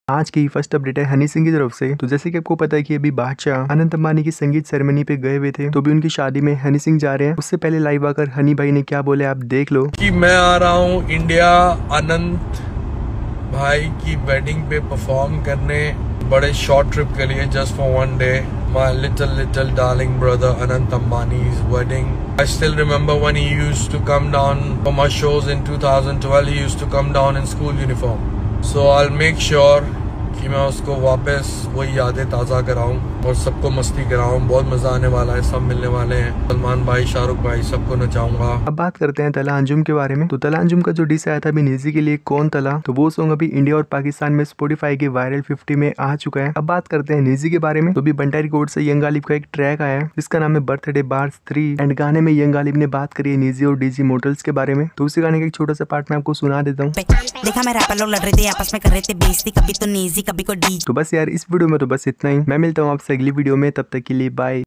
आज की first update है हनी सिंह की तरफ से। तो जैसे कि आपको पता है कि अभी बादशाह अनंत अंबानी की संगीत सेरेमनी पे गए हुए थे, तो भी उनकी शादी में हनी सिंह जा रहे हैं। उससे पहले लाइव आकर हनी भाई ने क्या बोले आप देख लो। कि मैं आ रहा हूँ इंडिया अनंत भाई की वेडिंग पे परफॉर्म करने, बड़े शॉर्ट ट्रिप के लिए, just for one day. My little darling brother Anant Ambani's wedding. I still remember when he used to come down for my shows in 2012. He used to come down in school uniform. So I'll make sure कि मैं उसको वापस वही यादें ताज़ा कराऊं और सबको मस्ती कराऊं। बहुत मजा आने वाला है, सब मिलने वाले हैं, सलमान भाई, शाहरुख भाई, सबको नचाऊंगा। अब बात करते हैं तला अंजुम के बारे में। तो तला अंजुम का जो डिस आया था अभी निजी के लिए कौन तला, तो वो सॉन्ग अभी इंडिया और पाकिस्तान में स्पॉटिफाई के वायरल 50 में आ चुका है। अब बात करते हैं निजी के बारे में। तो अभी बंटा रिकॉर्ड से यंग गालिब का एक ट्रैक आया है जिसका नाम है बर्थडे बार्स 3 एंड गाने में यंग गालिब ने बात करी है निजी और डीजी मोटर्स के बारे में। तो उसी गाने का एक छोटा सा पार्ट मैं आपको सुना देता हूँ। देखा मैं रैपर लोग लड़ रहे थे, आपस में कर रहे थे बेइज्जती, कभी तो निजी कभी को डी। तो बस यार इस वीडियो में तो बस इतना ही। मैं मिलता हूँ आपसे अगली वीडियो में, तब तक के लिए बाय।